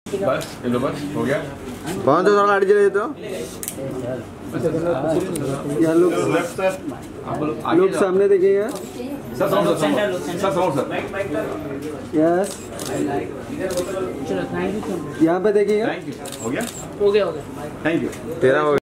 बस ये लो, बस हो गया। कौन सा थोड़ा आगे चले तो यार लोग सामने देखिएगा सर। यस यहाँ पे देखिएगा। Thank you. हो गया हो गया थैंक यू। तेरा